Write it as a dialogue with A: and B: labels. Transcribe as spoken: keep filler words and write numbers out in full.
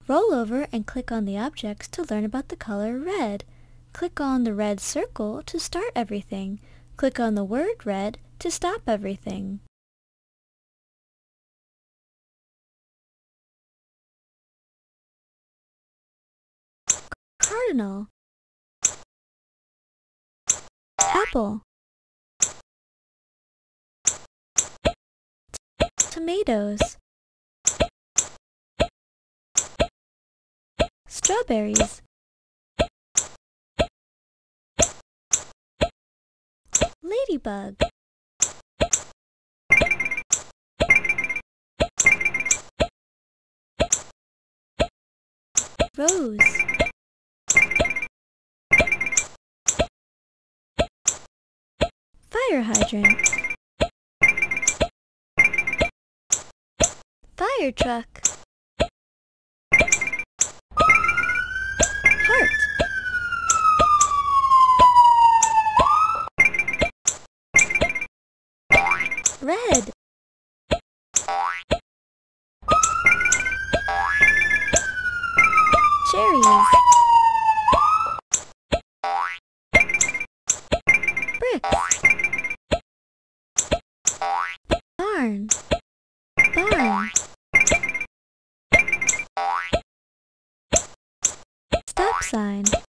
A: Roll over and click on the objects to learn about the color red. Click on the red circle to start everything. Click on the word red to stop everything. Cardinal, apple, tomatoes, strawberries, ladybug, rose, fire hydrant, fire truck, heart, red, cherries, bricks, barn, barn, stop sign,